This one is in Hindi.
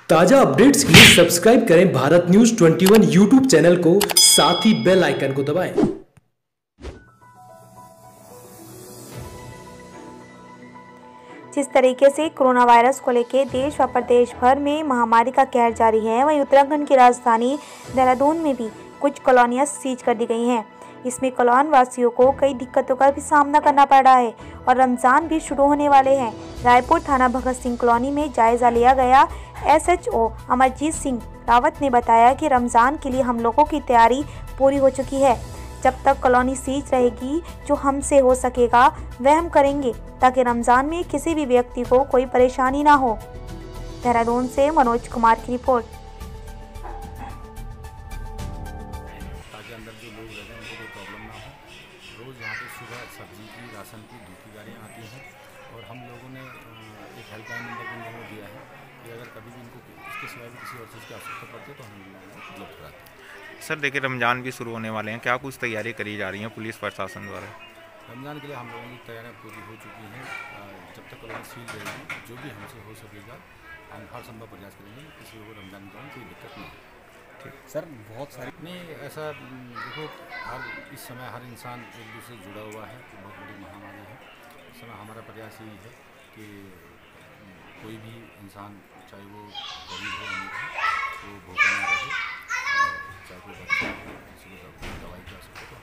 ताजा अपडेट्स के लिए सब्सक्राइब करें भारत न्यूज 21 यूट्यूब चैनल को, साथ ही बेल आइकन को दबाएं। जिस तरीके से कोरोना वायरस को लेकर देश व प्रदेश भर में महामारी का कहर जारी है, वहीं उत्तराखंड की राजधानी देहरादून में भी कुछ कॉलोनियां सीज कर दी गई हैं। इसमें कॉलोन वासियों को कई दिक्कतों का भी सामना करना पड़ रहा है और रमज़ान भी शुरू होने वाले हैं। रायपुर थाना भगत सिंह कॉलोनी में जायजा लिया गया। SHO अमरजीत सिंह रावत ने बताया कि रमज़ान के लिए हम लोगों की तैयारी पूरी हो चुकी है। जब तक कॉलोनी सीज रहेगी, जो हमसे हो सकेगा वह हम करेंगे ताकि रमज़ान में किसी भी व्यक्ति को कोई परेशानी ना हो। देहरादून से मनोज कुमार की रिपोर्ट। ताकि अंदर जो लोग रहते हैं उनको कोई प्रॉब्लम ना हो। रोज़ यहाँ पे सुबह सब्जी की, राशन की, दूध की गाड़ियाँ आती हैं और हम लोगों ने एक हेल्पलाइन नंबर भी इनको दिया है कि अगर कभी भी इनको इसके सिवाय भी किसी और चीज़ की आवश्यकता पड़ती है तो हम लोगों को उपलब्ध कराते हैं। सर देखिए, रमज़ान भी शुरू होने वाले हैं, क्या कुछ तैयारी करी जा रही हैं पुलिस प्रशासन द्वारा? रमज़ान के लिए हम लोगों की तैयारियाँ पूरी हो चुकी हैं। जब तक कॉलोनी सील रहेगी, जो भी हमसे हो सकेगा हम हर संभव प्रयास करेंगे किसी को रमज़ान के दौरान कोई दिक्कत नहीं हो। सर बहुत सारी नहीं, ऐसा देखो, इस समय हर इंसान एक दूसरे से जुड़ा हुआ है, तो बहुत बड़ी महामारी है। इस समय हमारा प्रयास यही है कि कोई भी इंसान, चाहे वो गरीब हो अमीर हो, वो भूखा ना रहे, चाहे कोई बच्चा हो, किसी को दवाई की आवश्यकता